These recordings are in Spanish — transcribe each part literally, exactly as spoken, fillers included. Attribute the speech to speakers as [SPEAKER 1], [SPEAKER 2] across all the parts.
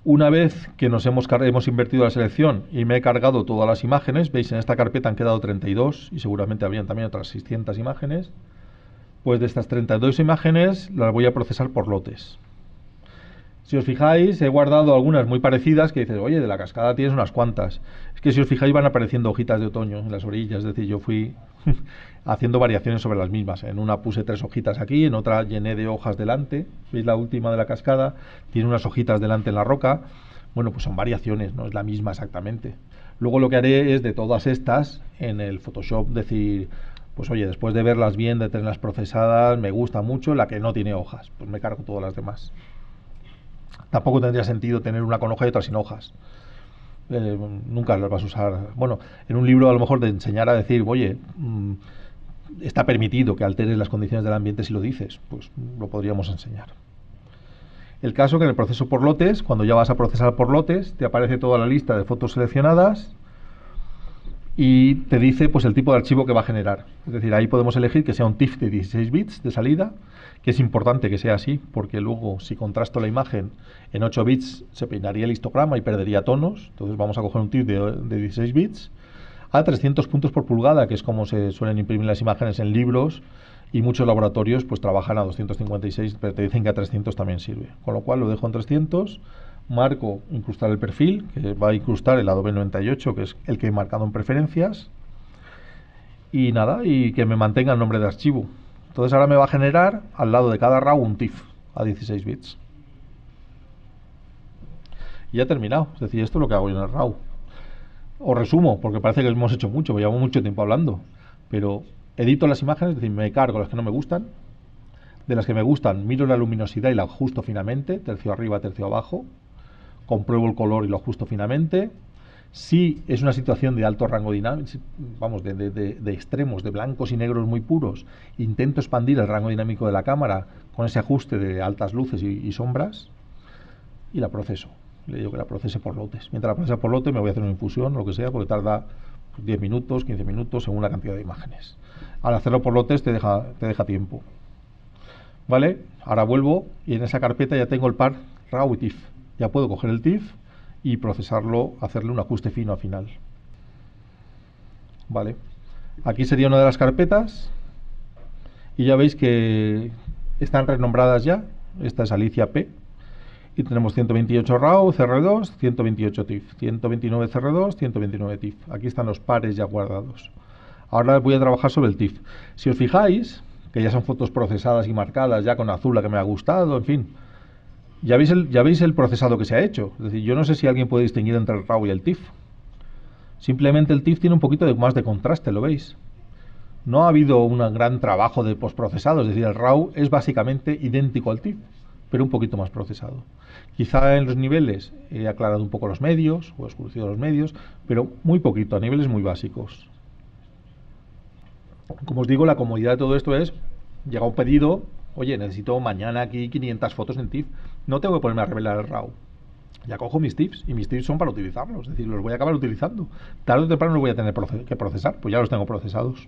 [SPEAKER 1] Una vez que nos hemos, hemos invertido la selección y me he cargado todas las imágenes, veis en esta carpeta han quedado treinta y dos y seguramente habrían también otras seiscientas imágenes, pues de estas treinta y dos imágenes las voy a procesar por lotes. Si os fijáis, he guardado algunas muy parecidas que dices, oye, de la cascada tienes unas cuantas. Es que si os fijáis van apareciendo hojitas de otoño en las orillas, es decir, yo fui haciendo variaciones sobre las mismas. En una puse tres hojitas aquí, en otra llené de hojas delante. ¿Veis la última de la cascada? Tiene unas hojitas delante en la roca. Bueno, pues son variaciones, no es la misma exactamente. Luego lo que haré es de todas estas, en el Photoshop, decir, pues oye, después de verlas bien, de tenerlas procesadas, me gusta mucho la que no tiene hojas. Pues me cargo todas las demás. Tampoco tendría sentido tener una con hoja y otra sin hojas. Eh, nunca las vas a usar. Bueno, en un libro a lo mejor de enseñar a decir, oye, mmm, está permitido que alteres las condiciones del ambiente si lo dices, pues lo podríamos enseñar. El caso que en el proceso por lotes, cuando ya vas a procesar por lotes, te aparece toda la lista de fotos seleccionadas y te dice pues el tipo de archivo que va a generar. Es decir, ahí podemos elegir que sea un TIFF de dieciséis bits de salida, que es importante que sea así, porque luego si contrasto la imagen en ocho bits se peinaría el histograma y perdería tonos. Entonces vamos a coger un TIFF de, de dieciséis bits a trescientos puntos por pulgada, que es como se suelen imprimir las imágenes en libros, y muchos laboratorios pues trabajan a doscientos cincuenta y seis, pero te dicen que a trescientos también sirve. Con lo cual lo dejo en trescientos, marco incrustar el perfil, que va a incrustar el Adobe noventa y ocho, que es el que he marcado en preferencias, y nada, y que me mantenga el nombre de archivo. Entonces ahora me va a generar al lado de cada RAW un TIFF a dieciséis bits. Y ya he terminado, es decir, esto es lo que hago yo en el RAW. Os resumo, porque parece que hemos hecho mucho, llevamos mucho tiempo hablando, pero edito las imágenes, es decir, me cargo las que no me gustan, de las que me gustan miro la luminosidad y la ajusto finamente, tercio arriba, tercio abajo, compruebo el color y lo ajusto finamente. Si es una situación de alto rango dinámico, vamos, de, de, de, de extremos, de blancos y negros muy puros, intento expandir el rango dinámico de la cámara con ese ajuste de altas luces y, y sombras, y la proceso. Le digo que la procese por lotes. Mientras la procese por lote me voy a hacer una infusión, lo que sea, porque tarda diez minutos, quince minutos, según la cantidad de imágenes. Al hacerlo por lotes te deja, te deja tiempo. ¿Vale? Ahora vuelvo y en esa carpeta ya tengo el par RAW y TIFF. Ya puedo coger el TIFF y procesarlo, hacerle un ajuste fino al final. Vale. Aquí sería una de las carpetas y ya veis que están renombradas ya. Esta es Alicia P. Y tenemos ciento veintiocho RAW, C R dos, ciento veintiocho TIFF, ciento veintinueve C R dos, ciento veintinueve TIFF. Aquí están los pares ya guardados. Ahora voy a trabajar sobre el TIFF. Si os fijáis, que ya son fotos procesadas y marcadas, ya con azul la que me ha gustado, en fin. Ya veis, el, ya veis el procesado que se ha hecho. Es decir, yo no sé si alguien puede distinguir entre el RAW y el TIFF. Simplemente el TIFF tiene un poquito de, más de contraste, ¿lo veis? No ha habido un gran trabajo de postprocesado, es decir, el RAW es básicamente idéntico al TIFF, pero un poquito más procesado. Quizá en los niveles he aclarado un poco los medios, o he oscurecido los medios, pero muy poquito, a niveles muy básicos. Como os digo, la comodidad de todo esto es, llega un pedido, oye, necesito mañana aquí quinientas fotos en TIFF, no tengo que ponerme a revelar el RAW. Ya cojo mis TIFFs, y mis TIFFs son para utilizarlos, es decir, los voy a acabar utilizando. Tarde o temprano los voy a tener que procesar, pues ya los tengo procesados.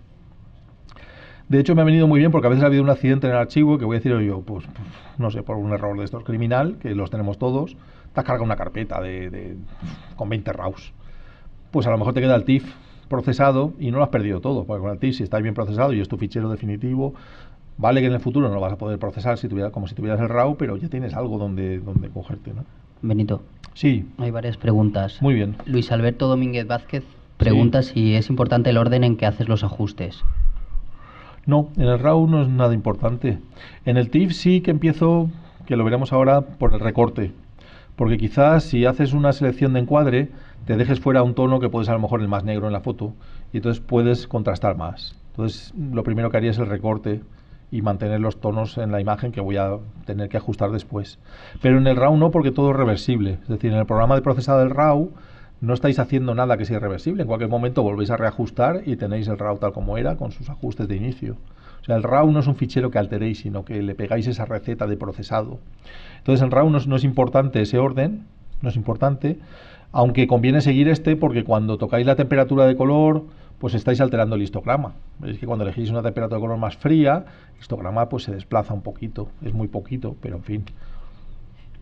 [SPEAKER 1] De hecho, me ha venido muy bien porque a veces ha habido un accidente en el archivo que voy a decir yo, pues, no sé, por un error de estos criminal, que los tenemos todos, te has cargado una carpeta de, de, con veinte RAWs. Pues a lo mejor te queda el TIFF procesado y no lo has perdido todo, porque con el TIFF, si está bien procesado y es tu fichero definitivo, vale que en el futuro no lo vas a poder procesar si tuviera, como si tuvieras el RAW, pero ya tienes algo donde, donde cogerte, ¿no?
[SPEAKER 2] Benito.
[SPEAKER 1] Sí.
[SPEAKER 2] Hay varias preguntas.
[SPEAKER 1] Muy bien.
[SPEAKER 2] Luis Alberto Domínguez Vázquez pregunta sí. si es importante el orden en que haces los ajustes.
[SPEAKER 1] No, en el RAW no es nada importante. En el TIFF sí que empiezo, que lo veremos ahora, por el recorte. Porque quizás si haces una selección de encuadre, te dejes fuera un tono que puede ser a lo mejor el más negro en la foto, y entonces puedes contrastar más. Entonces, lo primero que haría es el recorte y mantener los tonos en la imagen que voy a tener que ajustar después. Pero en el RAW no, porque todo es reversible. Es decir, en el programa de procesado del RAW no estáis haciendo nada que sea irreversible. En cualquier momento volvéis a reajustar y tenéis el RAW tal como era, con sus ajustes de inicio. O sea, el RAW no es un fichero que alteréis, sino que le pegáis esa receta de procesado. Entonces, en RAW no es, no es importante ese orden, no es importante, aunque conviene seguir este porque cuando tocáis la temperatura de color, pues estáis alterando el histograma. Veis que cuando elegís una temperatura de color más fría, el histograma pues se desplaza un poquito, es muy poquito, pero en fin.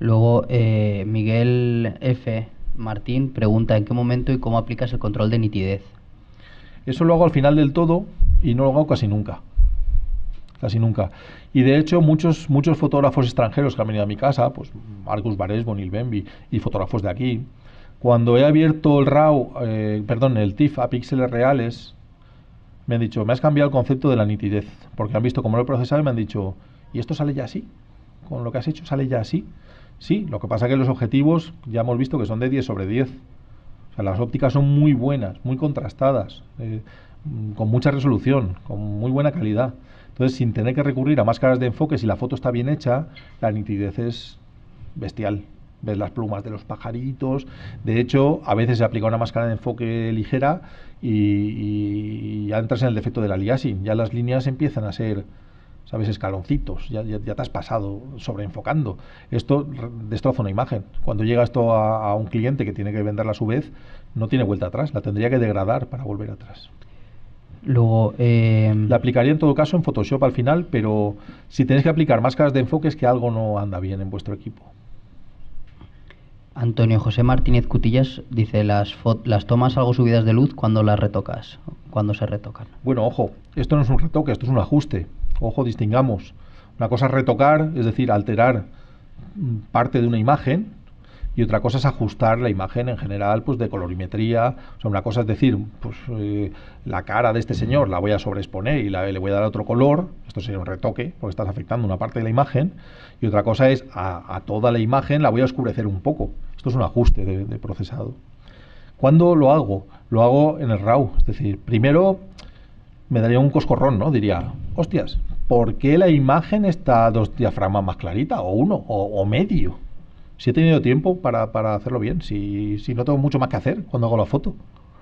[SPEAKER 2] Luego, eh, Miguel F. Martín pregunta en qué momento y cómo aplicas el control de nitidez.
[SPEAKER 1] Eso lo hago al final del todo y no lo hago casi nunca. Casi nunca. Y de hecho, muchos muchos fotógrafos extranjeros que han venido a mi casa, pues Marcus Bares, Bonil Bembi y fotógrafos de aquí, cuando he abierto el RAW, eh, perdón, el TIFF a píxeles reales, me han dicho, me has cambiado el concepto de la nitidez, porque han visto cómo lo he procesado y me han dicho, ¿y esto sale ya así? ¿Con lo que has hecho sale ya así? Sí, lo que pasa es que los objetivos ya hemos visto que son de diez sobre diez. O sea, las ópticas son muy buenas, muy contrastadas, eh, con mucha resolución, con muy buena calidad. Entonces, sin tener que recurrir a máscaras de enfoque, si la foto está bien hecha, la nitidez es bestial. Ves las plumas de los pajaritos. De hecho, a veces se aplica una máscara de enfoque ligera y, y ya entras en el defecto del aliasing. Ya las líneas empiezan a ser, ¿sabes?, escaloncitos. Ya, ya, ya te has pasado sobreenfocando. Esto destroza una imagen. Cuando llega esto a, a un cliente que tiene que venderla a su vez, no tiene vuelta atrás. La tendría que degradar para volver atrás.
[SPEAKER 2] Luego, eh...
[SPEAKER 1] la aplicaría en todo caso en Photoshop al final, pero si tenéis que aplicar máscaras de enfoque es que algo no anda bien en vuestro equipo.
[SPEAKER 2] Antonio José Martínez Cutillas dice, las, las tomas algo subidas de luz cuando las retocas, cuando se retocan.
[SPEAKER 1] Bueno, ojo, esto no es un retoque, esto es un ajuste. Ojo, distingamos. Una cosa es retocar, es decir, alterar parte de una imagen, y otra cosa es ajustar la imagen en general, pues de colorimetría. O sea, una cosa es decir, pues eh, la cara de este señor la voy a sobreexponer y la, le voy a dar otro color. Esto sería un retoque, porque estás afectando una parte de la imagen. Y otra cosa es a, a toda la imagen la voy a oscurecer un poco. Esto es un ajuste de, de procesado. ¿Cuándo lo hago? Lo hago en el RAW. Es decir, primero me daría un coscorrón, ¿no? Diría, hostias, ¿por qué la imagen está dos diafragmas más clarita? O uno, o, o medio. Si he tenido tiempo para, para hacerlo bien, si, si no tengo mucho más que hacer cuando hago la foto.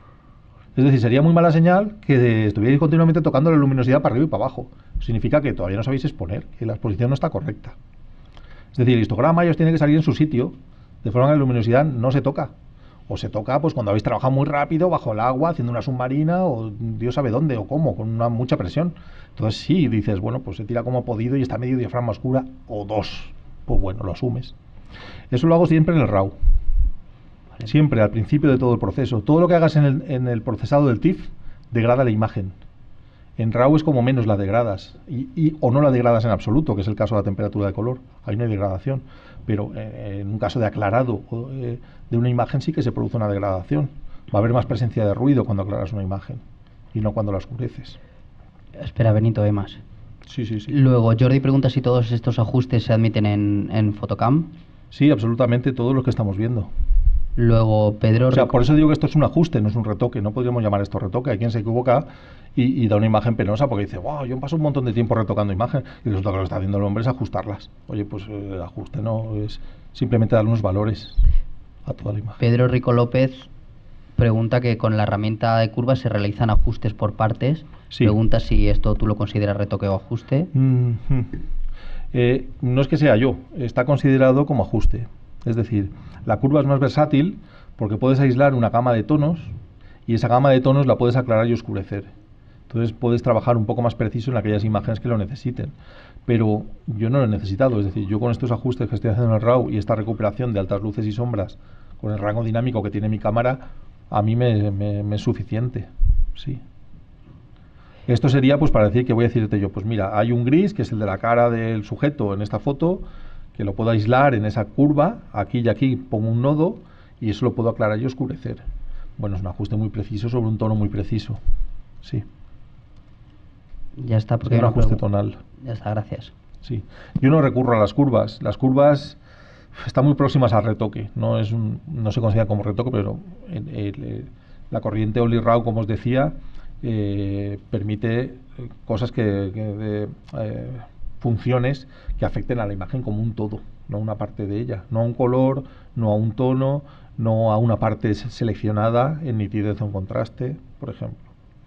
[SPEAKER 1] Es decir, sería muy mala señal que estuvierais continuamente tocando la luminosidad para arriba y para abajo. Significa que todavía no sabéis exponer, que la exposición no está correcta. Es decir, el histograma ya os tiene que salir en su sitio, de forma que la luminosidad no se toca. O se toca pues cuando habéis trabajado muy rápido, bajo el agua, haciendo una submarina, o Dios sabe dónde, o cómo, con una mucha presión. Entonces sí, dices, bueno, pues se tira como ha podido y está medio diafragma oscura, o dos. Pues bueno, lo asumes. Eso lo hago siempre en el RAW. Vale. Siempre, al principio de todo el proceso. Todo lo que hagas en el, en el procesado del TIFF degrada la imagen. En RAW es como menos la degradas. Y, y, o no la degradas en absoluto, que es el caso de la temperatura de color. Ahí no hay degradación. Pero eh, en un caso de aclarado eh, de una imagen sí que se produce una degradación. Va a haber más presencia de ruido cuando aclaras una imagen y no cuando la oscureces.
[SPEAKER 2] Espera, Benito, hay más.
[SPEAKER 1] Sí, sí, sí.
[SPEAKER 2] Luego, Jordi pregunta si todos estos ajustes se admiten en, en Photocam.
[SPEAKER 1] Sí, absolutamente, todos los que estamos viendo.
[SPEAKER 2] Luego, Pedro...
[SPEAKER 1] O sea, por eso digo que esto es un ajuste, no es un retoque. No podríamos llamar esto retoque. Hay quien se equivoca y, y da una imagen penosa porque dice, wow, yo paso un montón de tiempo retocando imágenes. Y resulta que lo que está haciendo el hombre es ajustarlas. Oye, pues el eh, ajuste no es simplemente dar unos valores a toda la imagen.
[SPEAKER 2] Pedro Rico López pregunta que con la herramienta de curvas se realizan ajustes por partes. Sí. Pregunta si esto tú lo consideras retoque o ajuste.
[SPEAKER 1] Mm-hmm. Eh, no es que sea yo, está considerado como ajuste. Es decir, la curva es más versátil porque puedes aislar una gama de tonos y esa gama de tonos la puedes aclarar y oscurecer. Entonces puedes trabajar un poco más preciso en aquellas imágenes que lo necesiten. Pero yo no lo he necesitado, es decir, yo con estos ajustes que estoy haciendo en el RAW y esta recuperación de altas luces y sombras con el rango dinámico que tiene mi cámara, a mí me, me, me es suficiente. Sí. Esto sería pues para decir que voy a decirte yo, pues mira, hay un gris que es el de la cara del sujeto en esta foto, que lo puedo aislar en esa curva, aquí y aquí pongo un nodo y eso lo puedo aclarar y oscurecer. Bueno, es un ajuste muy preciso sobre un tono muy preciso. Sí.
[SPEAKER 2] Ya está, porque
[SPEAKER 1] es un ajuste tonal.
[SPEAKER 2] Ya está, gracias.
[SPEAKER 1] Sí. Yo no recurro a las curvas. Las curvas están muy próximas al retoque. No es un, no se considera como retoque, pero el, el, el, la corriente Only RAW, como os decía, Eh, permite cosas que, que de, eh, funciones que afecten a la imagen como un todo, no a una parte de ella, no a un color, no a un tono, no a una parte seleccionada en nitidez o en contraste, por ejemplo.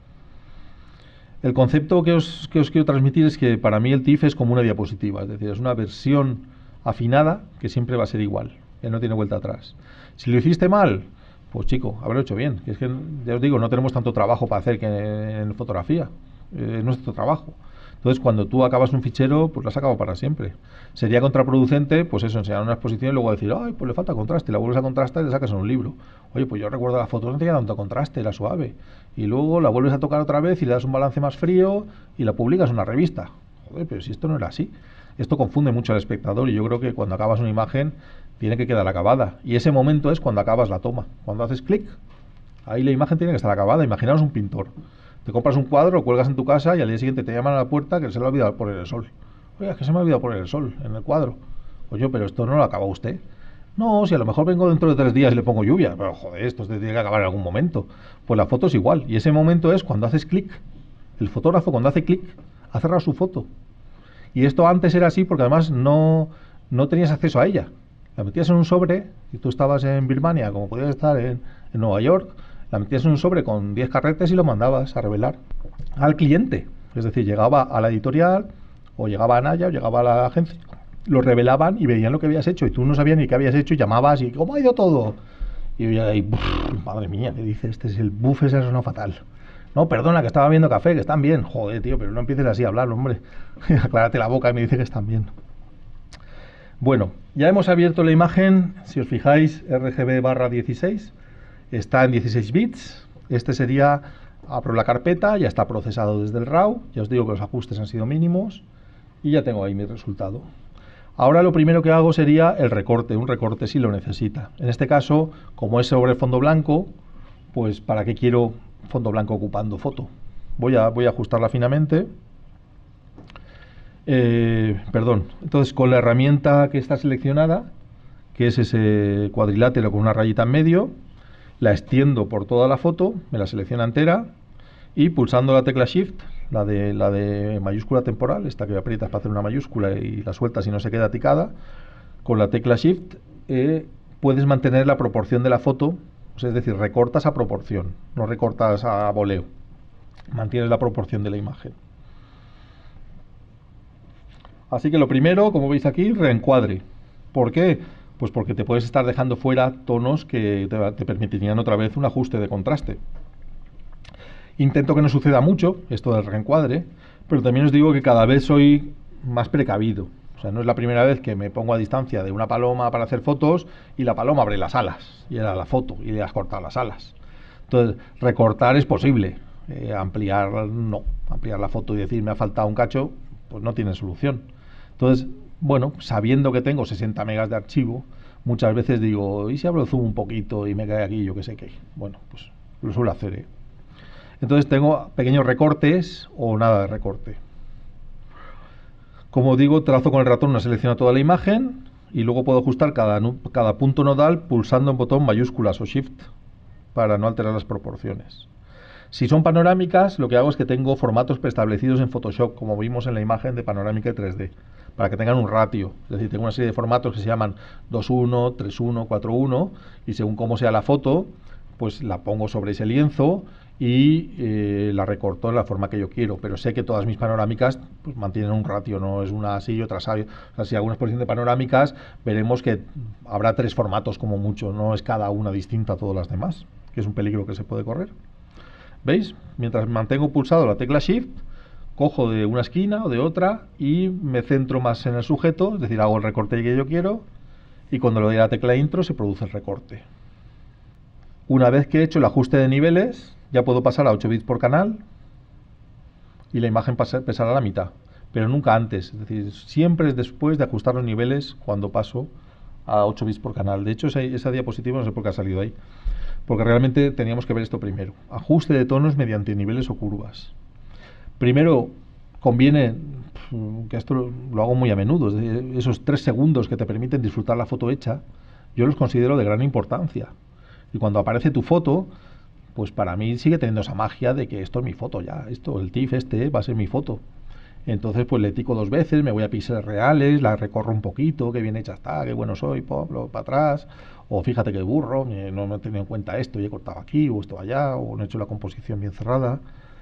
[SPEAKER 1] El concepto que os, que os quiero transmitir es que para mí el TIFF es como una diapositiva, es decir, es una versión afinada que siempre va a ser igual, que no tiene vuelta atrás. Si lo hiciste mal, pues chico, haberlo hecho bien. Que es que, ya os digo, no tenemos tanto trabajo para hacer que en, en fotografía. Eh, es nuestro trabajo. Entonces, cuando tú acabas un fichero, pues lo has acabado para siempre. Sería contraproducente, pues eso, enseñar una exposición y luego decir, ay, pues le falta contraste, la vuelves a contrastar y le sacas en un libro. Oye, pues yo recuerdo la foto, no tenía tanto contraste, era suave. Y luego la vuelves a tocar otra vez y le das un balance más frío y la publicas en una revista. Joder, pero si esto no era así. Esto confunde mucho al espectador y yo creo que cuando acabas una imagen tiene que quedar acabada. Y ese momento es cuando acabas la toma. Cuando haces clic, ahí la imagen tiene que estar acabada. Imaginaos un pintor. Te compras un cuadro, lo cuelgas en tu casa y al día siguiente te llaman a la puerta que se le ha olvidado poner el sol. Oiga, es que se me ha olvidado poner el sol en el cuadro. Oye, pero esto no lo acaba usted. No, si a lo mejor vengo dentro de tres días y le pongo lluvia. Pero joder, esto se tiene que acabar en algún momento. Pues la foto es igual. Y ese momento es cuando haces clic. El fotógrafo cuando hace clic ha cerrado su foto. Y esto antes era así porque además no, no tenías acceso a ella. La metías en un sobre y tú estabas en Birmania, como podías estar en, en Nueva York. La metías en un sobre con diez carretes y lo mandabas a revelar al cliente. Es decir, llegaba a la editorial, o llegaba a Naya, o llegaba a la agencia, lo revelaban y veían lo que habías hecho. Y tú no sabías ni qué habías hecho y llamabas y ¿cómo ha ido todo? Y yo ahí, madre mía, ¿qué dice? Este es el buff, ese suena fatal. No, perdona, que estaba viendo café, que están bien. Joder, tío, pero no empieces así a hablar, hombre. Aclárate la boca y me dice que están bien. Bueno, ya hemos abierto la imagen, si os fijáis, R G B barra dieciséis. Está en dieciséis bits. Este sería, abro la carpeta, ya está procesado desde el RAW. Ya os digo que los ajustes han sido mínimos. Y ya tengo ahí mi resultado. Ahora lo primero que hago sería el recorte, un recorte si lo necesita. En este caso, como es sobre fondo blanco, pues ¿para qué quiero fondo blanco ocupando foto? Voy a, voy a ajustarla finamente. Eh, perdón. Entonces, con la herramienta que está seleccionada, que es ese cuadrilátero con una rayita en medio, la extiendo por toda la foto, me la selecciona entera y pulsando la tecla Shift, la de, la de mayúscula temporal, esta que aprietas para hacer una mayúscula y la sueltas y no se queda ticada, con la tecla Shift eh, puedes mantener la proporción de la foto, es decir, recortas a proporción, no recortas a voleo, mantienes la proporción de la imagen. Así que lo primero, como veis aquí, reencuadre. ¿Por qué? Pues porque te puedes estar dejando fuera tonos que te, te permitirían otra vez un ajuste de contraste. Intento que no suceda mucho esto del reencuadre, pero también os digo que cada vez soy más precavido. O sea, no es la primera vez que me pongo a distancia de una paloma para hacer fotos y la paloma abre las alas, y era la foto, y le has cortado las alas. Entonces, recortar es posible, eh, ampliar no. Ampliar la foto y decir me ha faltado un cacho, pues no tiene solución. Entonces, bueno, sabiendo que tengo sesenta megas de archivo, muchas veces digo, ¿y si abro el zoom un poquito y me cae aquí, yo qué sé qué? Bueno, pues lo suelo hacer, ¿eh? Entonces tengo pequeños recortes o nada de recorte. Como digo, trazo con el ratón una selección a toda la imagen y luego puedo ajustar cada, cada punto nodal pulsando en botón mayúsculas o Shift para no alterar las proporciones. Si son panorámicas, lo que hago es que tengo formatos preestablecidos en Photoshop, como vimos en la imagen de panorámica y tres D, para que tengan un ratio. Es decir, tengo una serie de formatos que se llaman dos uno, tres uno, cuatro uno, y según cómo sea la foto, pues la pongo sobre ese lienzo y eh, la recorto en la forma que yo quiero. Pero sé que todas mis panorámicas pues, mantienen un ratio, no es una así y otra así. O sea, si hago una exposición de panorámicas, veremos que habrá tres formatos como mucho, no es cada una distinta a todas las demás, que es un peligro que se puede correr. ¿Veis? Mientras mantengo pulsado la tecla Shift, cojo de una esquina o de otra y me centro más en el sujeto, es decir, hago el recorte que yo quiero y cuando le doy a la tecla Intro se produce el recorte. Una vez que he hecho el ajuste de niveles, ya puedo pasar a ocho bits por canal y la imagen pesará a la mitad, pero nunca antes, es decir, siempre es después de ajustar los niveles cuando paso a ocho bits por canal. De hecho, esa, esa diapositiva no sé por qué ha salido ahí, porque realmente teníamos que ver esto primero. Ajuste de tonos mediante niveles o curvas. Primero, conviene, que esto lo, lo hago muy a menudo, es decir, esos tres segundos que te permiten disfrutar la foto hecha, yo los considero de gran importancia. Y cuando aparece tu foto, pues para mí sigue teniendo esa magia de que esto es mi foto ya, esto, el TIFF este va a ser mi foto. Entonces pues le tico dos veces, me voy a píxeles reales, la recorro un poquito, qué bien hecha está, qué bueno soy, pop, lo para atrás, o fíjate qué burro, no me he tenido en cuenta esto y he cortado aquí o esto allá, o no he hecho la composición bien cerrada.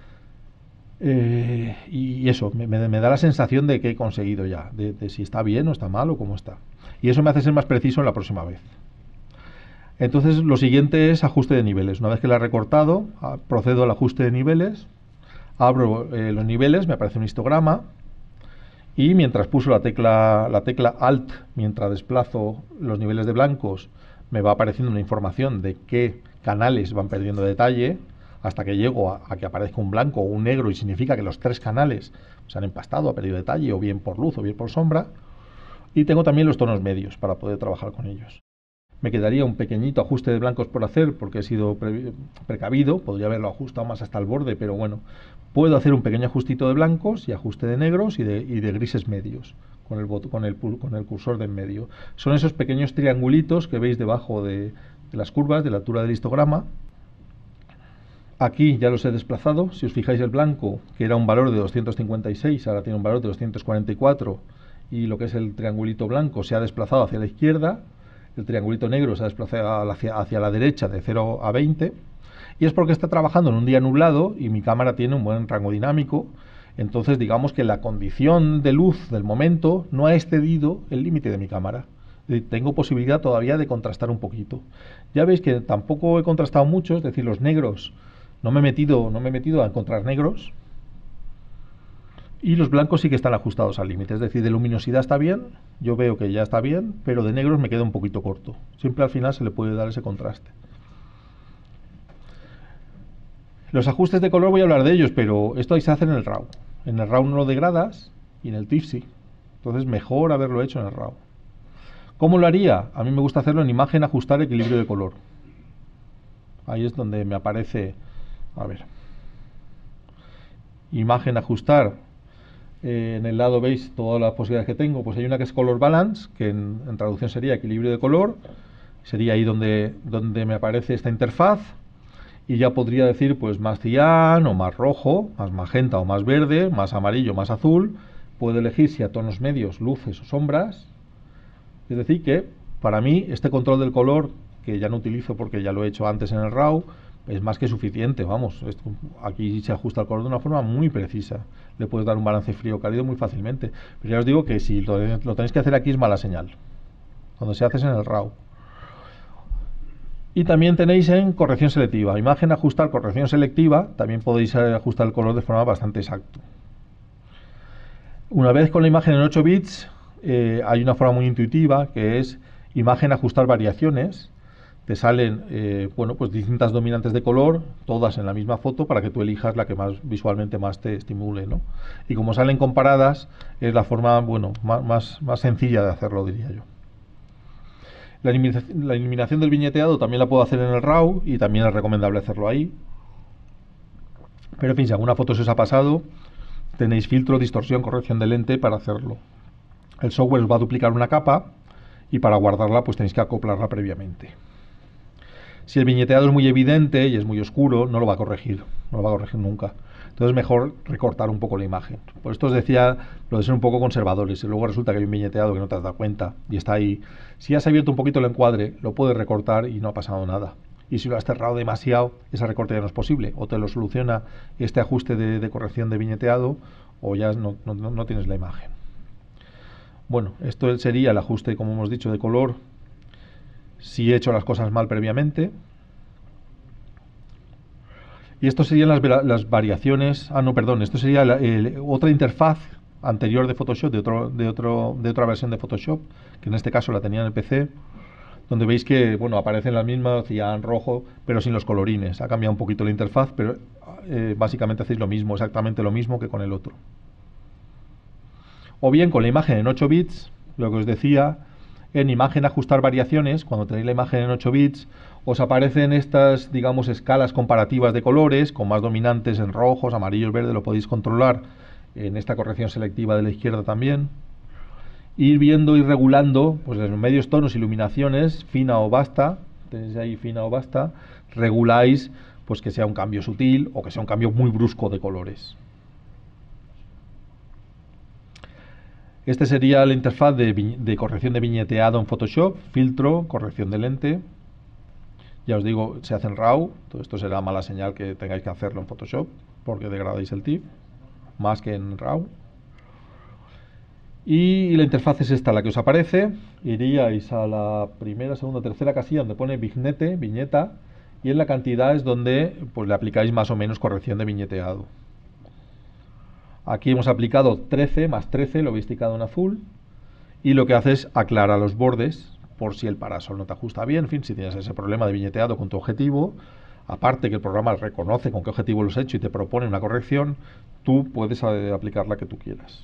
[SPEAKER 1] Eh, y eso, me, me, me da la sensación de que he conseguido ya, de, de si está bien o está mal o cómo está. Y eso me hace ser más preciso en la próxima vez. Entonces lo siguiente es ajuste de niveles. Una vez que la he recortado, procedo al ajuste de niveles, abro eh, los niveles, me aparece un histograma, y mientras pulso la tecla, la tecla Alt, mientras desplazo los niveles de blancos, me va apareciendo una información de qué canales van perdiendo detalle, hasta que llego a, a que aparezca un blanco o un negro, y significa que los tres canales se han empastado, ha perdido detalle, o bien por luz o bien por sombra. Y tengo también los tonos medios para poder trabajar con ellos. Me quedaría un pequeñito ajuste de blancos por hacer, porque he sido pre precavido, podría haberlo ajustado más hasta el borde, pero bueno, puedo hacer un pequeño ajustito de blancos y ajuste de negros y de, y de grises medios, con el, con, el, con el cursor de en medio. Son esos pequeños triangulitos que veis debajo de, de las curvas, de la altura del histograma. Aquí ya los he desplazado. Si os fijáis, el blanco, que era un valor de doscientos cincuenta y seis, ahora tiene un valor de doscientos cuarenta y cuatro, y lo que es el triangulito blanco se ha desplazado hacia la izquierda. El triangulito negro se ha desplazado hacia, hacia la derecha de cero a veinte, y es porque está trabajando en un día nublado y mi cámara tiene un buen rango dinámico. Entonces digamos que la condición de luz del momento no ha excedido el límite de mi cámara. Tengo posibilidad todavía de contrastar un poquito. Ya veis que tampoco he contrastado mucho, es decir, los negros no me he metido, no me he metido a encontrar negros, y los blancos sí que están ajustados al límite. Es decir, de luminosidad está bien, yo veo que ya está bien, pero de negros me queda un poquito corto. Siempre al final se le puede dar ese contraste. Los ajustes de color voy a hablar de ellos, pero esto ahí se hace en el RAW. En el RAW no lo degradas, y en el TIFF sí. Entonces mejor haberlo hecho en el RAW. ¿Cómo lo haría? A mí me gusta hacerlo en imagen, ajustar, equilibrio de color. Ahí es donde me aparece, a ver, imagen, ajustar. Eh, en el lado veis todas las posibilidades que tengo. Pues hay una que es Color Balance, que en, en traducción sería equilibrio de color. Sería ahí donde, donde me aparece esta interfaz. Y ya podría decir pues más cian o más rojo, más magenta o más verde, más amarillo, más azul. Puedo elegir si a tonos medios, luces o sombras. Es decir que para mí este control del color, que ya no utilizo porque ya lo he hecho antes en el RAW, es más que suficiente. Vamos, esto, aquí se ajusta el color de una forma muy precisa. Le puedes dar un balance frío-cálido muy fácilmente. Pero ya os digo que si lo, lo tenéis que hacer aquí es mala señal, cuando se hace en el RAW. Y también tenéis en corrección selectiva, imagen, ajustar, corrección selectiva. También podéis ajustar el color de forma bastante exacta. Una vez con la imagen en ocho bits, eh, hay una forma muy intuitiva que es imagen, ajustar, variaciones. Te salen eh, bueno, pues distintas dominantes de color, todas en la misma foto, para que tú elijas la que más visualmente más te estimule, ¿no? Y como salen comparadas, es la forma bueno, más, más, más sencilla de hacerlo, diría yo. La eliminación, la eliminación del viñeteado también la puedo hacer en el RAW, y también es recomendable hacerlo ahí. Pero en fin, si alguna foto se os ha pasado, tenéis filtro, distorsión, corrección de lente para hacerlo. El software os va a duplicar una capa, y para guardarla pues tenéis que acoplarla previamente. Si el viñeteado es muy evidente y es muy oscuro, no lo va a corregir, no lo va a corregir nunca. Entonces es mejor recortar un poco la imagen. Por esto os decía lo de ser un poco conservadores. Y luego resulta que hay un viñeteado que no te has dado cuenta y está ahí. Si has abierto un poquito el encuadre, lo puedes recortar y no ha pasado nada. Y si lo has cerrado demasiado, ese recorte ya no es posible. O te lo soluciona este ajuste de, de corrección de viñeteado, o ya no, no, no tienes la imagen. Bueno, esto sería el ajuste, como hemos dicho, de color, si he hecho las cosas mal previamente. Y esto serían las, las variaciones. Ah, no, perdón, esto sería la, el, otra interfaz anterior de Photoshop, de, otro, de, otro, de otra versión de Photoshop, que en este caso la tenía en el P C, donde veis que bueno, aparecen las mismas, cian, rojo, pero sin los colorines. Ha cambiado un poquito la interfaz, pero eh, básicamente hacéis lo mismo, exactamente lo mismo que con el otro. O bien con la imagen en ocho bits, lo que os decía, en imagen, ajustar, variaciones. Cuando tenéis la imagen en ocho bits, os aparecen estas, digamos, escalas comparativas de colores, con más dominantes en rojos, amarillos, verdes. Lo podéis controlar en esta corrección selectiva de la izquierda también. Ir viendo y regulando pues los medios tonos, iluminaciones, fina o basta. Tenéis ahí fina o basta. Reguláis pues que sea un cambio sutil o que sea un cambio muy brusco de colores. Este sería la interfaz de, de corrección de viñeteado en Photoshop, filtro, corrección de lente. Ya os digo, se hace en RAW. Todo esto será mala señal que tengáis que hacerlo en Photoshop, porque degradáis el TIFF, más que en RAW. Y la interfaz es esta, la que os aparece. Iríais a la primera, segunda, tercera casilla donde pone vignette, viñeta, y en la cantidad es donde pues, le aplicáis más o menos corrección de viñeteado. Aquí hemos aplicado trece más trece, lo veis ticado en azul, y lo que hace es aclarar los bordes por si el parasol no te ajusta bien. En fin, si tienes ese problema de viñeteado con tu objetivo, aparte que el programa reconoce con qué objetivo lo has hecho y te propone una corrección, tú puedes eh, aplicar la que tú quieras.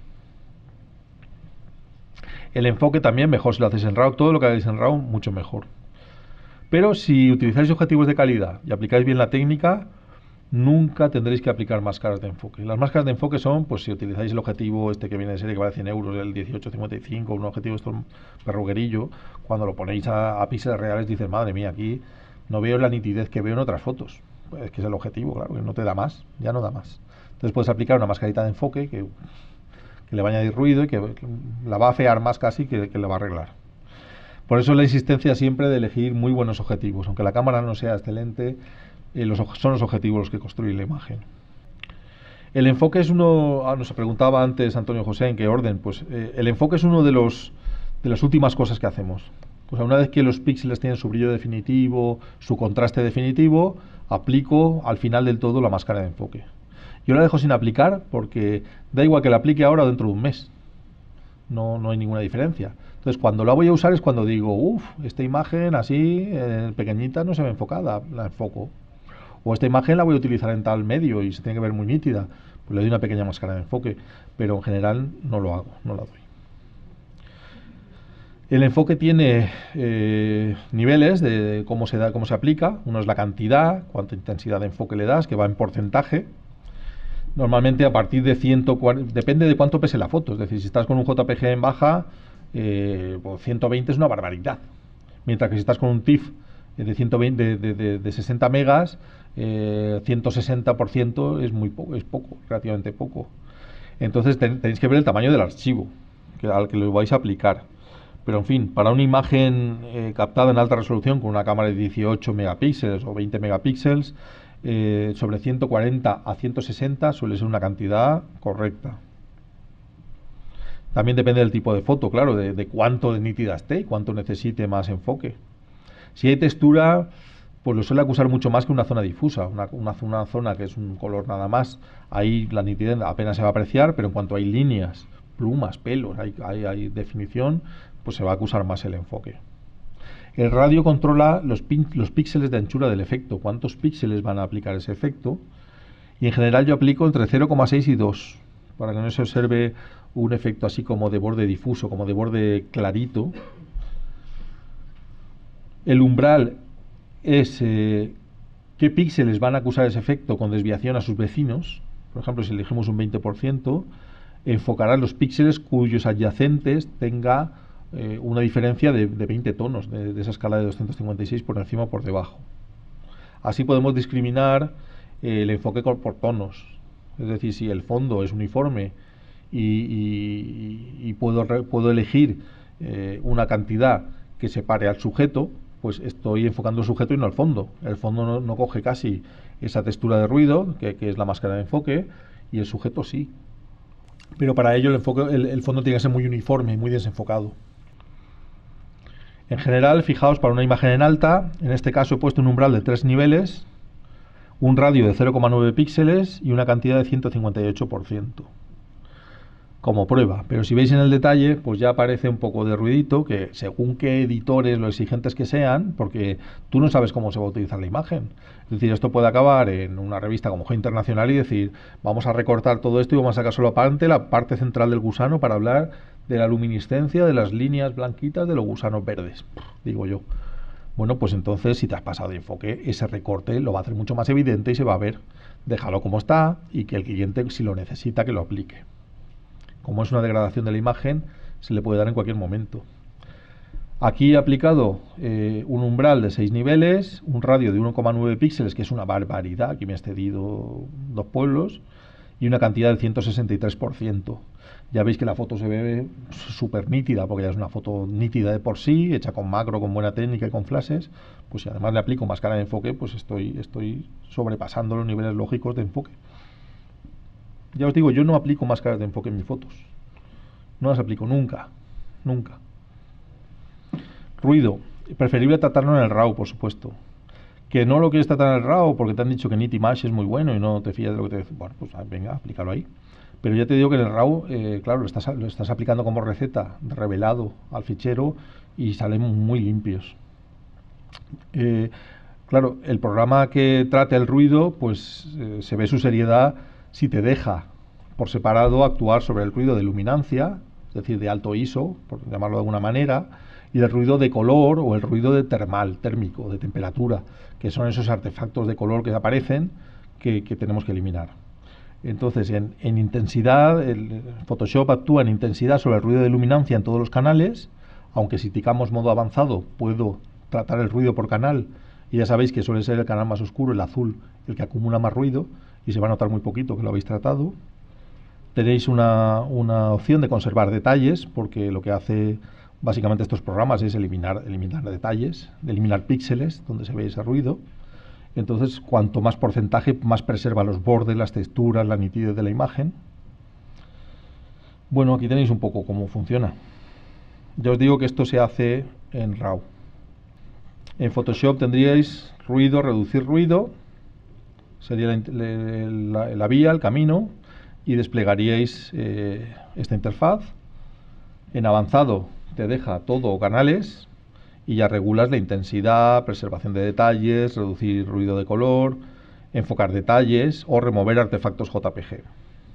[SPEAKER 1] El enfoque también mejor si lo haces en RAW, todo lo que hagáis en RAW mucho mejor. Pero si utilizáis objetivos de calidad y aplicáis bien la técnica, nunca tendréis que aplicar máscaras de enfoque. Las máscaras de enfoque son, pues si utilizáis el objetivo este que viene de serie que vale cien euros, el dieciocho cincuenta y cinco, un objetivo esto perruguerillo, cuando lo ponéis a, a píxeles reales dices, madre mía, aquí no veo la nitidez que veo en otras fotos. Pues es que es el objetivo, claro, que no te da más, ya no da más. Entonces puedes aplicar una mascarita de enfoque que, que le va a añadir ruido y que, que la va a afear más casi que, que le va a arreglar. Por eso la insistencia siempre de elegir muy buenos objetivos. Aunque la cámara no sea excelente, eh, los, son los objetivos los que construyen la imagen. El enfoque es uno, ah, nos preguntaba antes Antonio José en qué orden. Pues eh, el enfoque es uno de los de las últimas cosas que hacemos. O sea, una vez que los píxeles tienen su brillo definitivo, su contraste definitivo, aplico al final del todo la máscara de enfoque. Yo la dejo sin aplicar porque da igual que la aplique ahora o dentro de un mes. No, no hay ninguna diferencia. Entonces, cuando la voy a usar es cuando digo, uff, esta imagen así, eh, pequeñita, no se ve enfocada, la enfoco. O esta imagen la voy a utilizar en tal medio y se tiene que ver muy nítida, pues le doy una pequeña máscara de enfoque, pero en general no lo hago, no la doy. El enfoque tiene eh, niveles de, de cómo se da, cómo se aplica. Uno es la cantidad, cuánta intensidad de enfoque le das, que va en porcentaje. Normalmente a partir de ciento cuarenta, depende de cuánto pese la foto. Es decir, si estás con un J P G en baja, eh, pues ciento veinte es una barbaridad. Mientras que si estás con un TIFF de, ciento veinte, de, de, de, de sesenta megas, eh, ciento sesenta por ciento es muy poco, es poco, relativamente poco. Entonces ten, tenéis que ver el tamaño del archivo que, al que lo vais a aplicar. Pero en fin, para una imagen eh, captada en alta resolución con una cámara de dieciocho megapíxeles o veinte megapíxeles, eh, sobre ciento cuarenta a ciento sesenta suele ser una cantidad correcta. También depende del tipo de foto, claro, de, de cuánto de nítida esté y cuánto necesite más enfoque. Si hay textura, pues lo suele acusar mucho más que una zona difusa, una, una, una zona que es un color nada más. Ahí la nitidez apenas se va a apreciar, pero en cuanto hay líneas, plumas, pelos, hay, hay, hay definición, pues se va a acusar más el enfoque. El radio controla los, pin, los píxeles de anchura del efecto, cuántos píxeles van a aplicar ese efecto, y en general yo aplico entre cero coma seis y dos, para que no se observe un efecto así como de borde difuso, como de borde clarito. El umbral es eh, qué píxeles van a acusar ese efecto con desviación a sus vecinos. Por ejemplo, si elegimos un veinte por ciento, enfocará los píxeles cuyos adyacentes tenga eh, una diferencia de, de veinte tonos de, de esa escala de doscientos cincuenta y seis por encima o por debajo. Así podemos discriminar eh, el enfoque por, por tonos. Es decir, si el fondo es uniforme y, y, y puedo, re, puedo elegir eh, una cantidad que separe al sujeto, pues estoy enfocando el sujeto y no el fondo. El fondo no, no coge casi esa textura de ruido, que, que es la máscara de enfoque, y el sujeto sí. Pero para ello el, enfoque, el, el fondo tiene que ser muy uniforme y muy desenfocado. En general, fijaos, para una imagen en alta, en este caso he puesto un umbral de tres niveles, un radio de cero coma nueve píxeles y una cantidad de ciento cincuenta y ocho por ciento. Como prueba, pero si veis en el detalle, pues ya aparece un poco de ruidito, que según qué editores, lo exigentes que sean, porque tú no sabes cómo se va a utilizar la imagen. Es decir, esto puede acabar en una revista como G Internacional y decir, vamos a recortar todo esto y vamos a sacar solo aparte la parte central del gusano para hablar de la luminiscencia de las líneas blanquitas de los gusanos verdes, digo yo. Bueno, pues entonces, si te has pasado de enfoque, ese recorte lo va a hacer mucho más evidente y se va a ver. Déjalo como está y que el cliente, si lo necesita, que lo aplique. Como es una degradación de la imagen, se le puede dar en cualquier momento. Aquí he aplicado eh, un umbral de seis niveles, un radio de uno coma nueve píxeles, que es una barbaridad, aquí me he excedido dos pueblos, y una cantidad del ciento sesenta y tres por ciento. Ya veis que la foto se ve súper nítida, porque ya es una foto nítida de por sí, hecha con macro, con buena técnica y con flashes. Pues si además le aplico máscara de enfoque, pues estoy, estoy sobrepasando los niveles lógicos de enfoque. Ya os digo, yo no aplico máscaras de enfoque en mis fotos. No las aplico nunca. Nunca. Ruido. Preferible tratarlo en el RAW, por supuesto. Que no lo quieres tratar en el RAW porque te han dicho que Nitimash es muy bueno y no te fías de lo que te dicen. Bueno, pues venga, aplícalo ahí. Pero ya te digo que en el RAW, eh, claro, lo estás, lo estás aplicando como receta revelado al fichero y salen muy limpios. Eh, claro, el programa que trate el ruido, pues eh, se ve su seriedad si te deja por separado actuar sobre el ruido de luminancia, es decir, de alto I S O, por llamarlo de alguna manera, y el ruido de color o el ruido de termal, térmico, de temperatura, que son esos artefactos de color que aparecen que, que tenemos que eliminar. Entonces, en, en intensidad, el Photoshop actúa en intensidad sobre el ruido de luminancia en todos los canales, aunque si ticamos modo avanzado puedo tratar el ruido por canal, y ya sabéis que suele ser el canal más oscuro, el azul, el que acumula más ruido, y se va a notar muy poquito que lo habéis tratado. Tenéis una, una opción de conservar detalles, porque lo que hace básicamente estos programas es eliminar, eliminar detalles, eliminar píxeles donde se ve ese ruido. Entonces, cuanto más porcentaje, más preserva los bordes, las texturas, la nitidez de la imagen. Bueno, aquí tenéis un poco cómo funciona. Ya os digo que esto se hace en RAW. En Photoshop tendríais ruido, reducir ruido, sería la, la, la vía, el camino, y desplegaríais eh, esta interfaz. En avanzado te deja todo canales y ya regulas la intensidad, preservación de detalles, reducir ruido de color, enfocar detalles o remover artefactos J P G.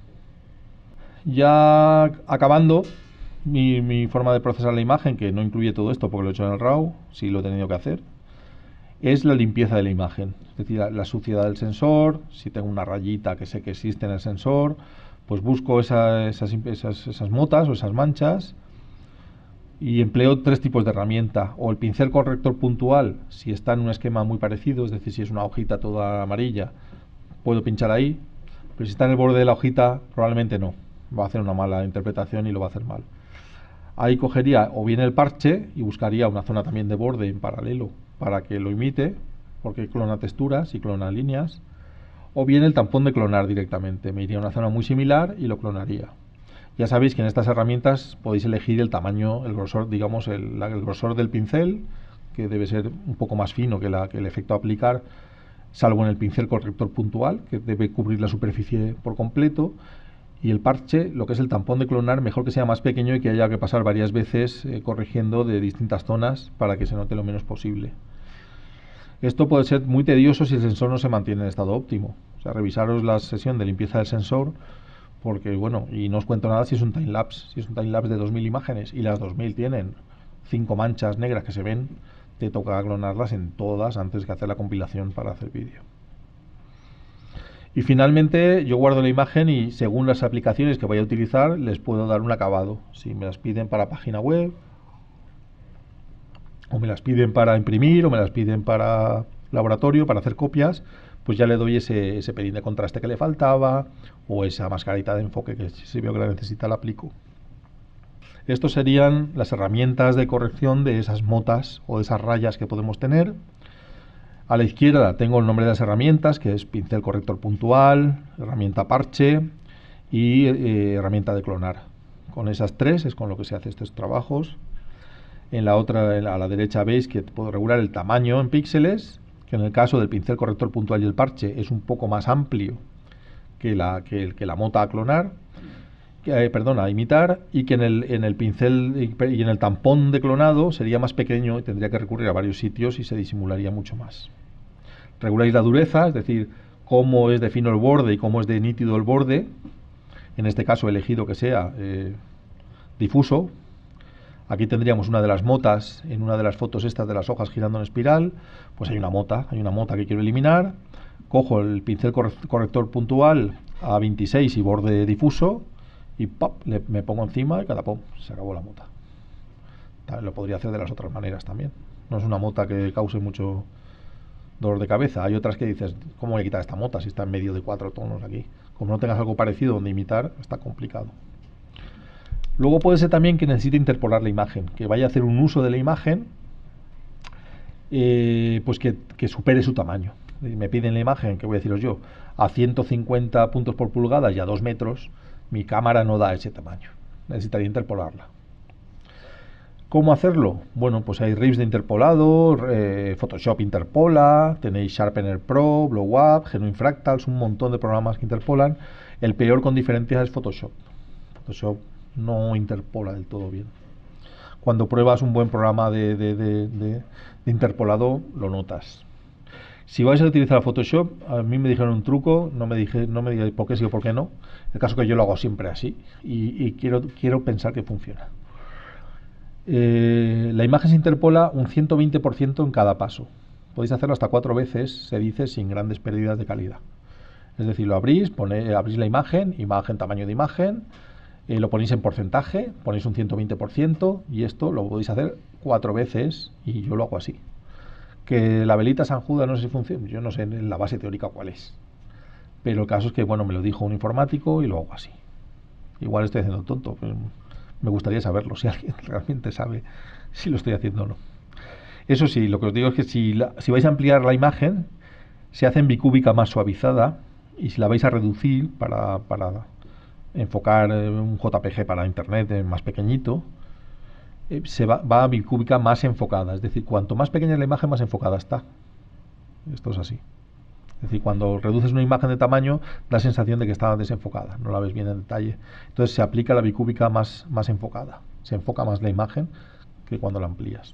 [SPEAKER 1] Ya acabando mi, mi forma de procesar la imagen, que no incluye todo esto porque lo he hecho en el RAW, sí lo he tenido que hacer, es la limpieza de la imagen, es decir, la, la suciedad del sensor. Si tengo una rayita que sé que existe en el sensor, pues busco esa, esas, esas, esas motas o esas manchas y empleo tres tipos de herramienta, o el pincel corrector puntual, si está en un esquema muy parecido, es decir, si es una hojita toda amarilla, puedo pinchar ahí, pero si está en el borde de la hojita, probablemente no, va a hacer una mala interpretación y lo va a hacer mal. Ahí cogería o bien el parche y buscaría una zona también de borde en paralelo para que lo imite, porque clona texturas y clona líneas, o bien el tampón de clonar directamente, me iría a una zona muy similar y lo clonaría. Ya sabéis que en estas herramientas podéis elegir el tamaño, el grosor, digamos, el, la, el grosor del pincel, que debe ser un poco más fino que, la, que el efecto a aplicar, salvo en el pincel corrector puntual, que debe cubrir la superficie por completo, y el parche, lo que es el tampón de clonar, mejor que sea más pequeño y que haya que pasar varias veces eh, corrigiendo de distintas zonas para que se note lo menos posible. Esto puede ser muy tedioso si el sensor no se mantiene en estado óptimo. O sea, revisaros la sesión de limpieza del sensor, porque, bueno, y no os cuento nada si es un timelapse. Si es un timelapse de dos mil imágenes y las dos mil tienen cinco manchas negras que se ven, te toca clonarlas en todas antes que hacer la compilación para hacer vídeo. Y finalmente yo guardo la imagen y según las aplicaciones que vaya a utilizar les puedo dar un acabado. Si me las piden para página web, o me las piden para imprimir, o me las piden para laboratorio, para hacer copias, pues ya le doy ese, ese pelín de contraste que le faltaba, o esa mascarita de enfoque que si veo que la necesita la aplico. Estos serían las herramientas de corrección de esas motas o de esas rayas que podemos tener. A la izquierda tengo el nombre de las herramientas, que es pincel corrector puntual, herramienta parche y eh, herramienta de clonar. Con esas tres es con lo que se hacen estos trabajos. En la otra, a la derecha, veis que puedo regular el tamaño en píxeles, que en el caso del pincel corrector puntual y el parche es un poco más amplio que la, que, que la mota a clonar, que, eh, perdón, a imitar, y que en el, en el pincel y, y en el tampón de clonado sería más pequeño y tendría que recurrir a varios sitios y se disimularía mucho más. Reguláis la dureza, es decir, cómo es de fino el borde y cómo es de nítido el borde. En este caso he elegido que sea eh, difuso. Aquí tendríamos una de las motas, en una de las fotos estas de las hojas girando en espiral, pues hay una mota, hay una mota que quiero eliminar. Cojo el pincel corrector puntual a veintiséis y borde difuso y ¡pop!, le, me pongo encima y cada pum, se acabó la mota. También lo podría hacer de las otras maneras también. No es una mota que cause mucho dolor de cabeza. Hay otras que dices, ¿cómo voy a quitar esta mota si está en medio de cuatro tonos aquí? Como no tengas algo parecido donde imitar, está complicado. Luego puede ser también que necesite interpolar la imagen, que vaya a hacer un uso de la imagen eh, pues que, que supere su tamaño. Me piden la imagen, que voy a deciros yo, a ciento cincuenta puntos por pulgada y a dos metros, mi cámara no da ese tamaño. Necesitaría interpolarla. ¿Cómo hacerlo? Bueno, pues hay rigs de interpolado, eh, Photoshop interpola, tenéis Sharpener Pro, Blow Up, Genuine Fractals, un montón de programas que interpolan. El peor con diferencia es Photoshop. Photoshop no interpola del todo bien. Cuando pruebas un buen programa de, de, de, de, de interpolado, lo notas. Si vais a utilizar Photoshop, a mí me dijeron un truco, no me dije, no me digáis por qué sí o por qué no. El caso es que yo lo hago siempre así y, y quiero, quiero pensar que funciona. Eh, la imagen se interpola un ciento veinte por ciento en cada paso. Podéis hacerlo hasta cuatro veces, se dice, sin grandes pérdidas de calidad. Es decir, lo abrís, pone, abrís la imagen, imagen, tamaño de imagen, eh, lo ponéis en porcentaje, ponéis un ciento veinte por ciento y esto lo podéis hacer cuatro veces y yo lo hago así. Que la velita San Judas no sé si funciona, yo no sé en la base teórica cuál es. Pero el caso es que, bueno, me lo dijo un informático y lo hago así. Igual estoy haciendo tonto, pero me gustaría saberlo, si alguien realmente sabe si lo estoy haciendo o no. Eso sí, lo que os digo es que si, la, si vais a ampliar la imagen, se hace en bicúbica más suavizada, y si la vais a reducir para, para enfocar un J P G para internet más pequeñito, eh, se va, va a bicúbica más enfocada. Es decir, cuanto más pequeña es la imagen, más enfocada está. Esto es así. Es decir, cuando reduces una imagen de tamaño, da la sensación de que está desenfocada, no la ves bien en detalle. Entonces se aplica la bicúbica más, más enfocada. Se enfoca más la imagen que cuando la amplías.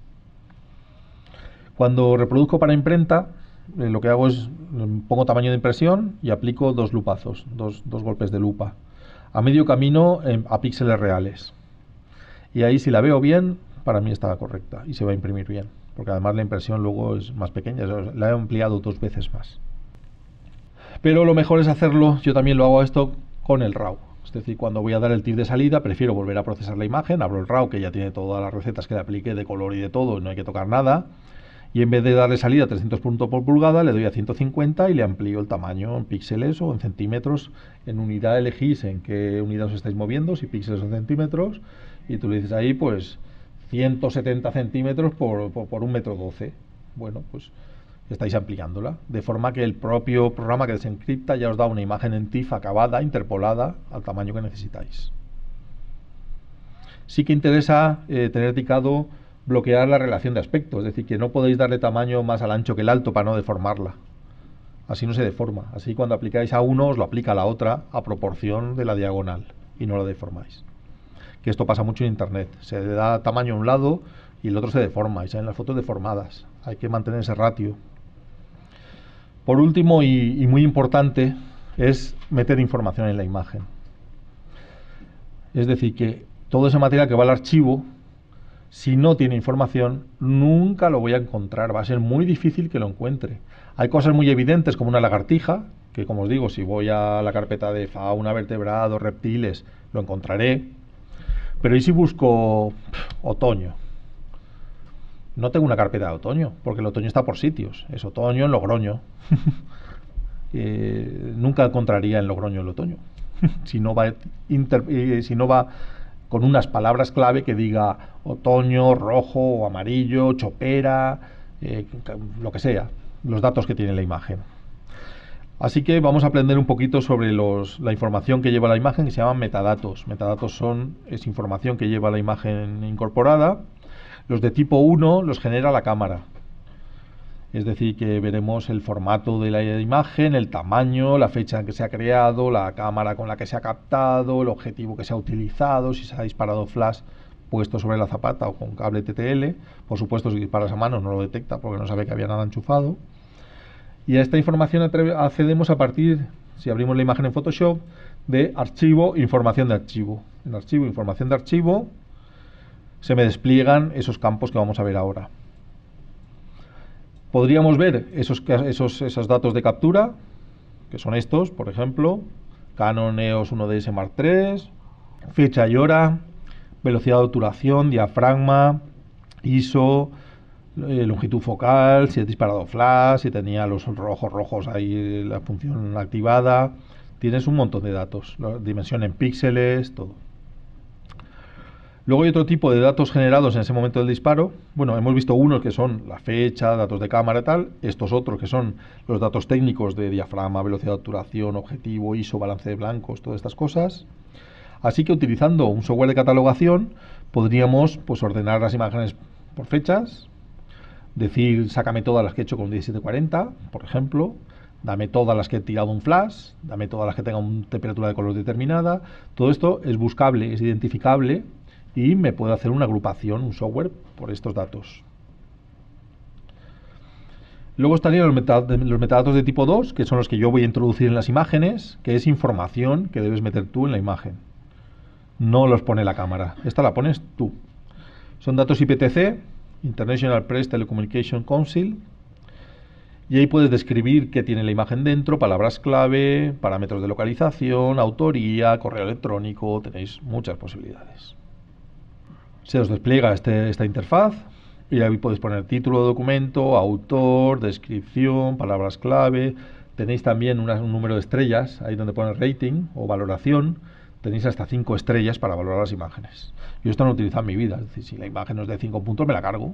[SPEAKER 1] Cuando reproduzco para imprenta, eh, lo que hago es pongo tamaño de impresión y aplico dos lupazos, dos, dos golpes de lupa. A medio camino eh, a píxeles reales. Y ahí, si la veo bien, para mí está correcta y se va a imprimir bien. Porque además la impresión luego es más pequeña, la he ampliado dos veces más. Pero lo mejor es hacerlo, yo también lo hago esto con el RAW. Es decir, cuando voy a dar el tip de salida, prefiero volver a procesar la imagen, abro el RAW, que ya tiene todas las recetas que le apliqué de color y de todo, no hay que tocar nada. Y en vez de darle salida a trescientos puntos por pulgada, le doy a ciento cincuenta y le amplío el tamaño en píxeles o en centímetros. En unidad elegís en qué unidad os estáis moviendo, si píxeles o centímetros, y tú le dices ahí, pues, ciento setenta centímetros por, por, por un metro doce. Bueno, pues estáis ampliándola, de forma que el propio programa que desencripta ya os da una imagen en TIFF acabada, interpolada, al tamaño que necesitáis. Sí que interesa eh, tener indicado bloquear la relación de aspecto, es decir, que no podéis darle tamaño más al ancho que el alto para no deformarla. Así no se deforma. Así cuando aplicáis a uno, os lo aplica a la otra a proporción de la diagonal y no la deformáis. Que esto pasa mucho en internet, se le da tamaño a un lado y el otro se deforma y salen las fotos deformadas. Hay que mantener ese ratio. Por último, y, y muy importante, es meter información en la imagen. Es decir, que todo ese material que va al archivo, si no tiene información, nunca lo voy a encontrar, va a ser muy difícil que lo encuentre. Hay cosas muy evidentes como una lagartija, que como os digo, si voy a la carpeta de fauna, vertebrados, reptiles, lo encontraré. Pero ¿y si busco pff, otoño? No tengo una carpeta de otoño, porque el otoño está por sitios. Es otoño en Logroño. eh, nunca encontraría en Logroño el otoño. si, no va inter, eh, si no va con unas palabras clave que diga otoño, rojo o amarillo, chopera, eh, lo que sea, los datos que tiene la imagen. Así que vamos a aprender un poquito sobre los, la información que lleva la imagen, que se llaman metadatos. Metadatos son, es información que lleva la imagen incorporada. Los de tipo uno los genera la cámara. Es decir, que veremos el formato de la imagen, el tamaño, la fecha en que se ha creado, la cámara con la que se ha captado, el objetivo que se ha utilizado, si se ha disparado flash puesto sobre la zapata o con cable T T L. Por supuesto, si disparas a mano no lo detecta porque no sabe que había nada enchufado. Y a esta información accedemos a partir, si abrimos la imagen en Photoshop, de archivo, información de archivo. En archivo, información de archivo, se me despliegan esos campos que vamos a ver ahora. Podríamos ver esos, esos, esos datos de captura, que son estos, por ejemplo, Canon E O S uno D S Mark tres, fecha y hora, velocidad de obturación, diafragma, I S O, eh, longitud focal, si he disparado flash, si tenía los rojos rojos ahí la función activada. Tienes un montón de datos, la dimensión en píxeles, todo. Luego hay otro tipo de datos generados en ese momento del disparo. Bueno, hemos visto unos que son la fecha, datos de cámara y tal. Estos otros que son los datos técnicos de diafragma, velocidad de obturación, objetivo, I S O, balance de blancos, todas estas cosas. Así que utilizando un software de catalogación podríamos pues, ordenar las imágenes por fechas, decir sácame todas las que he hecho con diecisiete cuarenta, por ejemplo, Dame todas las que he tirado un flash, dame todas las que tengan una temperatura de color determinada. Todo esto es buscable, es identificable y me puedo hacer una agrupación, un software por estos datos. Luego estarían los, meta, los metadatos de tipo dos, que son los que yo voy a introducir en las imágenes, que es información que debes meter tú en la imagen. No los pone la cámara, esta la pones tú. Son datos I P T C, International Press Telecommunication Council, y ahí puedes describir qué tiene la imagen dentro, palabras clave, parámetros de localización, autoría, correo electrónico, tenéis muchas posibilidades. Se os despliega este, esta interfaz. Y ahí podéis poner título de documento, autor, descripción, palabras clave. Tenéis también una, un número de estrellas, ahí donde pone rating o valoración. Tenéis hasta cinco estrellas para valorar las imágenes. Yo esto no lo he utilizado en mi vida. Es decir, si la imagen no es de cinco puntos, me la cargo.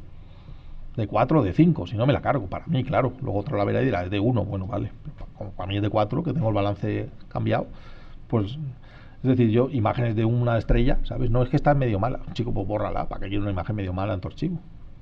[SPEAKER 1] De cuatro o de cinco, si no me la cargo. Para mí, claro. Luego otro la verá y dirá, es de uno. Bueno, vale. Como para mí es de cuatro, que tengo el balance cambiado. Pues, es decir, yo, imágenes de una estrella, ¿sabes? No es que está medio mala. Chico, pues bórrala. ¿Para qué quiero una imagen medio mala en tu archivo?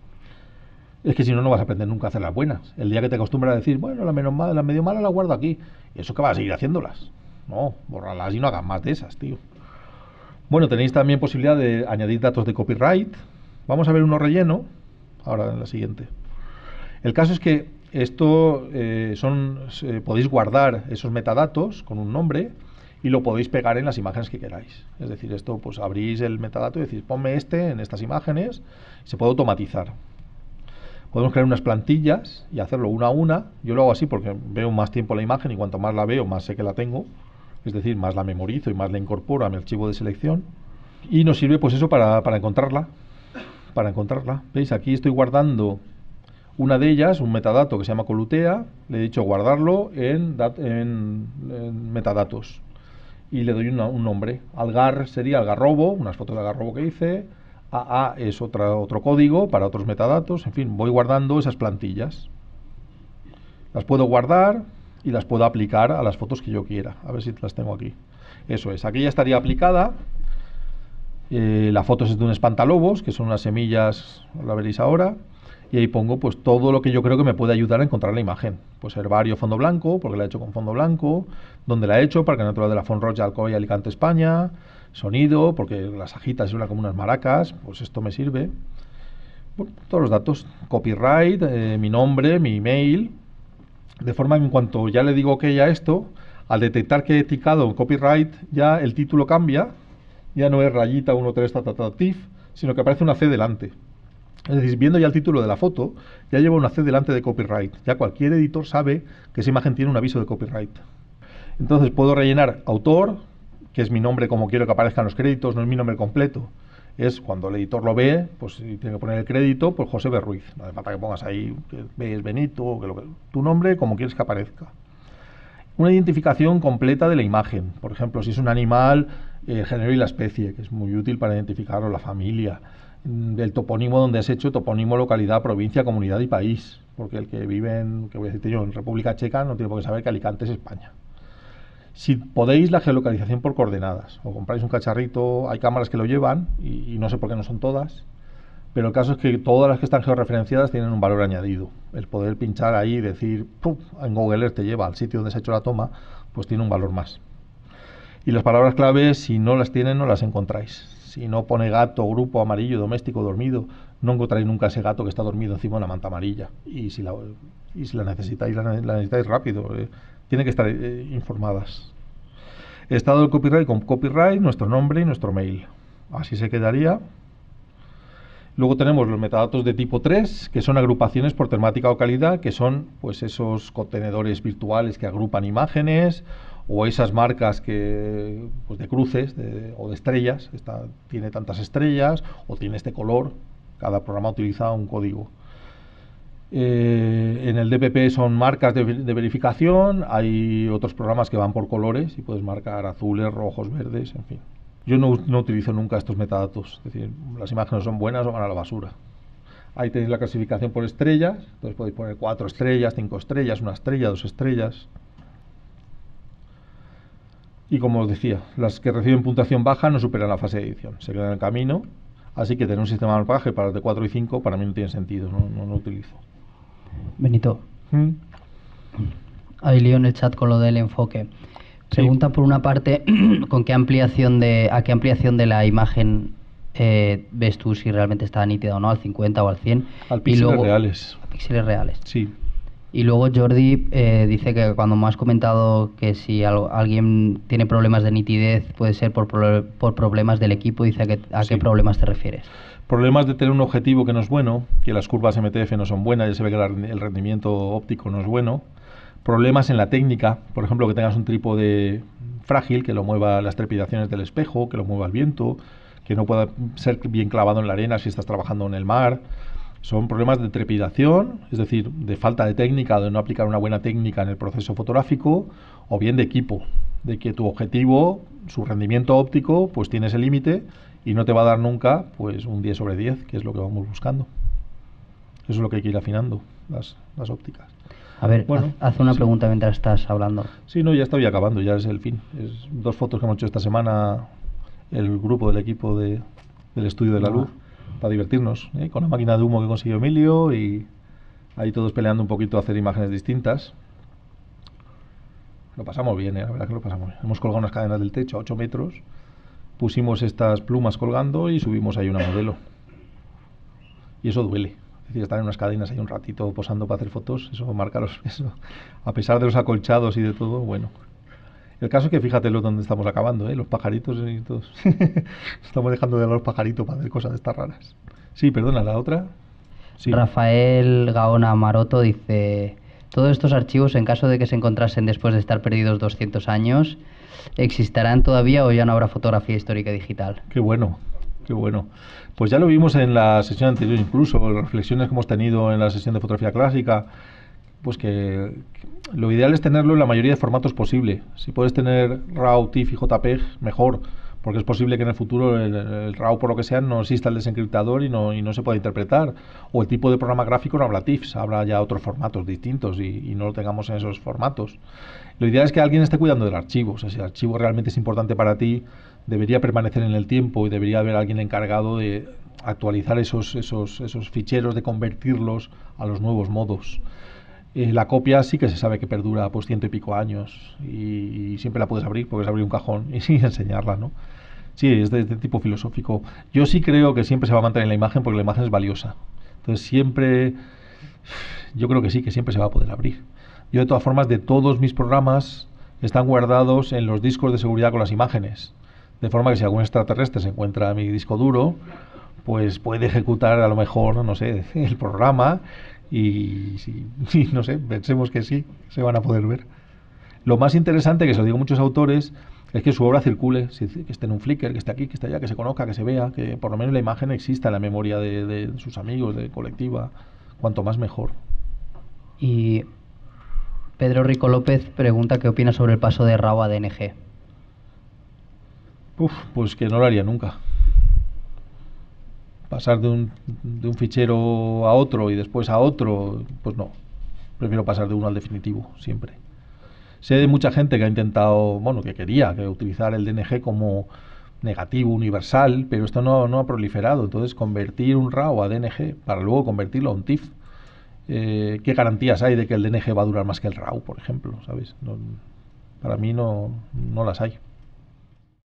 [SPEAKER 1] Es que si no, no vas a aprender nunca a hacer las buenas. El día que te acostumbras a decir, bueno, la, menos mala, la medio mala la guardo aquí. ¿Y eso que vas a seguir haciéndolas? No, bórralas y no hagas más de esas, tío. Bueno, tenéis también posibilidad de añadir datos de copyright. Vamos a ver uno relleno, ahora en la siguiente. El caso es que esto eh, son eh, podéis guardar esos metadatos con un nombre y lo podéis pegar en las imágenes que queráis. Es decir, esto pues abrís el metadato y decís, ponme este en estas imágenes, y se puede automatizar. Podemos crear unas plantillas y hacerlo una a una. Yo lo hago así porque veo más tiempo la imagen y cuanto más la veo, más sé que la tengo. Es decir, más la memorizo y más la incorporo a mi archivo de selección. Y nos sirve pues eso para, para encontrarla. Para encontrarla. ¿Veis? Aquí estoy guardando una de ellas, un metadato que se llama Colutea. Le he dicho guardarlo en, dat en, en metadatos. Y le doy una, un nombre. Algar sería algarrobo, unas fotos de algarrobo que hice. A A es otra, otro código para otros metadatos. En fin, voy guardando esas plantillas. Las puedo guardar y las puedo aplicar a las fotos que yo quiera. A ver si las tengo aquí. Eso es, aquí ya estaría aplicada. Eh, la foto es de un espantalobos, que son unas semillas, la veréis ahora. Y ahí pongo pues todo lo que yo creo que me puede ayudar a encontrar la imagen. Pues herbario fondo blanco, porque la he hecho con fondo blanco. Donde la he hecho, Parque Natural de la Font Roig, Alcoy, Alicante, España. Sonido, porque las agitas suenan como unas maracas, pues esto me sirve. Bueno, todos los datos, copyright, eh, mi nombre, mi email, de forma que en cuanto ya le digo OK a esto, al detectar que he ticado copyright, ya el título cambia, ya no es rayita uno tres tatatatif, sino que aparece una C delante. Es decir, viendo ya el título de la foto, ya lleva una C delante de copyright. Ya cualquier editor sabe que esa imagen tiene un aviso de copyright. Entonces puedo rellenar autor, que es mi nombre como quiero que aparezcan los créditos, no es mi nombre completo. Es cuando el editor lo ve, pues si tiene que poner el crédito, pues José B. Ruiz. No hace falta que pongas ahí que B es Benito, que lo que, tu nombre como quieres que aparezca. Una identificación completa de la imagen. Por ejemplo, si es un animal, eh, el género y la especie, que es muy útil para identificarlo, la familia. El topónimo donde has hecho topónimo, localidad, provincia, comunidad y país. Porque el que vive en, que voy a decirte yo, en República Checa no tiene por qué saber que Alicante es España. Si podéis, la geolocalización por coordenadas, o compráis un cacharrito, hay cámaras que lo llevan, y, y no sé por qué no son todas, pero el caso es que todas las que están georreferenciadas tienen un valor añadido. El poder pinchar ahí y decir, ¡pum!, en Google Earth te lleva al sitio donde se ha hecho la toma, pues tiene un valor más. Y las palabras clave, si no las tienen, no las encontráis. Si no pone gato, grupo, amarillo, doméstico, dormido, no encontráis nunca ese gato que está dormido encima de una manta amarilla. Y si la, y si la necesitáis, la, la necesitáis rápido. Eh. Tienen que estar eh, informadas. Estado del copyright con copyright, nuestro nombre y nuestro mail. Así se quedaría. Luego tenemos los metadatos de tipo tres, que son agrupaciones por temática o calidad, que son pues esos contenedores virtuales que agrupan imágenes, o esas marcas que pues de cruces de, o de estrellas. Esta tiene tantas estrellas o tiene este color. Cada programa utiliza un código. Eh, en el D P P son marcas de, de verificación. Hay otros programas que van por colores y puedes marcar azules, rojos, verdes, en fin. Yo no, no utilizo nunca estos metadatos. Es decir, las imágenes son buenas o van a la basura. Ahí tenéis la clasificación por estrellas. Entonces podéis poner cuatro estrellas, cinco estrellas, una estrella, dos estrellas. Y como os decía, las que reciben puntuación baja no superan la fase de edición, se quedan en el camino. Así que tener un sistema de marcaje para las de cuatro y cinco para mí no tiene sentido, no, no lo utilizo.
[SPEAKER 2] Benito, ¿Mm? Hay lío en el chat con lo del enfoque. Pregunta sí. Por una parte, ¿con qué ampliación de, a qué ampliación de la imagen eh, ves tú si realmente está nítida o no, al cincuenta o al cien?
[SPEAKER 1] Al píxeles y luego, reales.
[SPEAKER 2] A píxeles reales.
[SPEAKER 1] Sí.
[SPEAKER 2] Y luego Jordi eh, dice que cuando me has comentado que si al, alguien tiene problemas de nitidez puede ser por, pro, por problemas del equipo, dice que, a sí. qué problemas te refieres.
[SPEAKER 1] Problemas de tener un objetivo que no es bueno, que las curvas M T F no son buenas, ya se ve que la, el rendimiento óptico no es bueno. Problemas en la técnica, por ejemplo, que tengas un trípode frágil, que lo mueva las trepidaciones del espejo, que lo mueva el viento, que no pueda ser bien clavado en la arena si estás trabajando en el mar. Son problemas de trepidación, es decir, de falta de técnica, de no aplicar una buena técnica en el proceso fotográfico, o bien de equipo, de que tu objetivo, su rendimiento óptico, pues tiene ese límite y no te va a dar nunca pues un diez sobre diez, que es lo que vamos buscando. Eso es lo que hay que ir afinando, las, las ópticas.
[SPEAKER 2] A ver, bueno, haz una sí. pregunta mientras estás hablando.
[SPEAKER 1] Sí, no, ya estoy acabando, ya es el fin. Es dos fotos que hemos hecho esta semana, el grupo del equipo de, del estudio de la ah. luz, para divertirnos, ¿eh? Con la máquina de humo que consiguió Emilio y ahí todos peleando un poquito a hacer imágenes distintas. Lo pasamos bien, ¿eh? La verdad que lo pasamos bien. Hemos colgado unas cadenas del techo a ocho metros, pusimos estas plumas colgando y subimos ahí una modelo. Y eso duele. Es decir, estar en unas cadenas ahí un ratito posando para hacer fotos, eso marca los, eso. A pesar de los acolchados y de todo, bueno. El caso es que fíjate lo donde estamos acabando, ¿eh? Los pajaritos y todos. Estamos dejando de los pajaritos para hacer cosas de estas raras. Sí, perdona, la otra. Sí.
[SPEAKER 2] Rafael Gaona Maroto dice: todos estos archivos, en caso de que se encontrasen después de estar perdidos doscientos años, ¿existirán todavía o ya no habrá fotografía histórica digital?
[SPEAKER 1] Qué bueno, qué bueno. Pues ya lo vimos en la sesión anterior, incluso, las reflexiones que hemos tenido en la sesión de fotografía clásica, pues que, que lo ideal es tenerlo en la mayoría de formatos posible. Si puedes tener RAW, TIFF y J P G, mejor, porque es posible que en el futuro el, el RAW, por lo que sea, no exista el desencriptador y no, y no se pueda interpretar, o el tipo de programa gráfico no habrá TIFFs, habrá ya otros formatos distintos y, y no lo tengamos en esos formatos. Lo ideal es que alguien esté cuidando del archivo. O sea, si el archivo realmente es importante para ti, debería permanecer en el tiempo y debería haber alguien encargado de actualizar esos, esos, esos ficheros, de convertirlos a los nuevos modos. Eh, la copia sí que se sabe que perdura pues ciento y pico años y, y siempre la puedes abrir, puedes abrir un cajón y, y enseñarla, ¿no? Sí, es de este tipo filosófico. Yo sí creo que siempre se va a mantener la imagen porque la imagen es valiosa. Entonces siempre, yo creo que sí, que siempre se va a poder abrir. Yo de todas formas, de todos mis programas están guardados en los discos de seguridad con las imágenes. De forma que si algún extraterrestre se encuentra mi disco duro, pues puede ejecutar a lo mejor, no sé, el programa y, y, y no sé, pensemos que sí, se van a poder ver. Lo más interesante, que se lo digo a muchos autores, es que su obra circule, que esté en un Flickr, que esté aquí, que esté allá, que se conozca, que se vea, que por lo menos la imagen exista en la memoria de, de sus amigos, de colectiva. Cuanto más mejor.
[SPEAKER 2] Y Pedro Rico López pregunta qué opina sobre el paso de RAW a D N G.
[SPEAKER 1] Uf, pues que no lo haría nunca. Pasar de un, de un fichero a otro y después a otro, pues no. Prefiero pasar de uno al definitivo, siempre. Sé de mucha gente que ha intentado, bueno, que quería que utilizar el D N G como negativo universal, pero esto no, no ha proliferado. Entonces, convertir un RAW a D N G para luego convertirlo a un TIFF, eh, ¿qué garantías hay de que el D N G va a durar más que el RAW, por ejemplo? ¿Sabes? No, para mí no, no las hay.